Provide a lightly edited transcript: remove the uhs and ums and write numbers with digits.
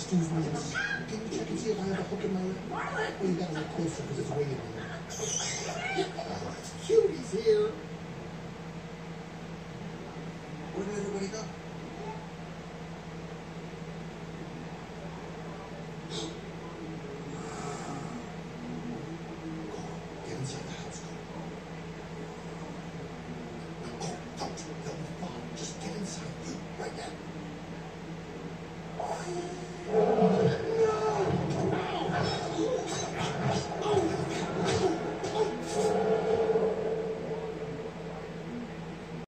Excuse me, can you check and see if I have a hook in my lip? Oh, you gotta look closer because it's way in there. Cutie's here. Where did everybody go? Get inside the house, go. Go, don't. They'll be fine. Just get inside, you, right now.